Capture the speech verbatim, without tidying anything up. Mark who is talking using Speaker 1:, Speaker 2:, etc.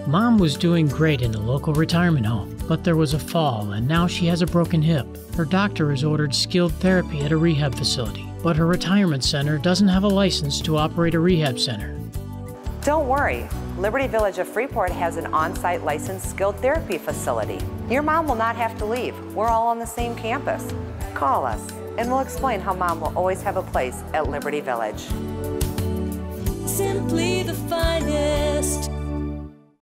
Speaker 1: Mom was doing great in the local retirement home, but there was a fall and now she has a broken hip. Her doctor has ordered skilled therapy at a rehab facility, but her retirement center doesn't have a license to operate a rehab center.
Speaker 2: Don't worry, Liberty Village of Freeport has an on-site licensed skilled therapy facility. Your mom will not have to leave. We're all on the same campus. Call us and we'll explain how mom will always have a place at Liberty Village.
Speaker 3: Simply the finest.